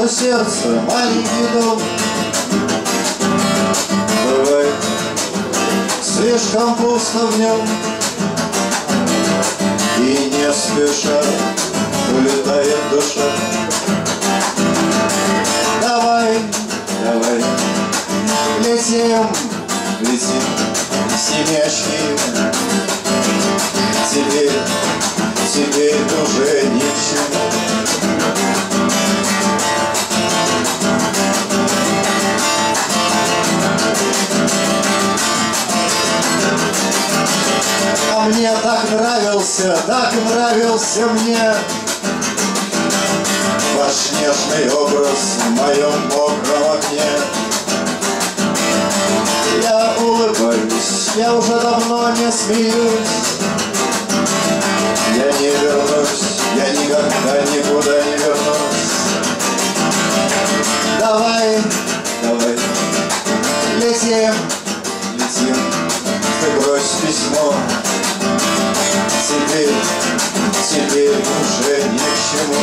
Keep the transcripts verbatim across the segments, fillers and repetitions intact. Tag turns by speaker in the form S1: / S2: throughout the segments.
S1: что сердце маленький дом. Бывает слишком пусто в нем, и не спеша улетает душа. Давай, давай, летим, летим, семечки. Теперь, теперь уже ни к чему. А мне так нравился, так нравился мне ваш нежный образ в моем мокром окне. Я улыбаюсь, я уже давно не смеюсь. Я не вернусь, я никогда никуда не вернусь. Давай, давай, летим, летим, ты брось письмо. Теперь, теперь уже ни к чему.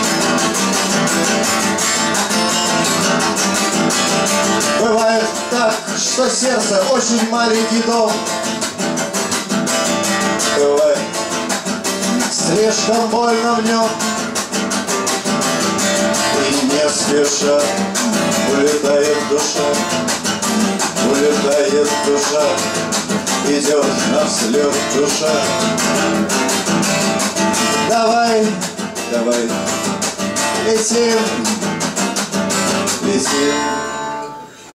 S1: Бывает так, что сердце очень маленький дом. Бывает слишком больно в нем, и не спеша улетает душа, улетает душа, идет навслед душа. Давай, давай, летим, летим.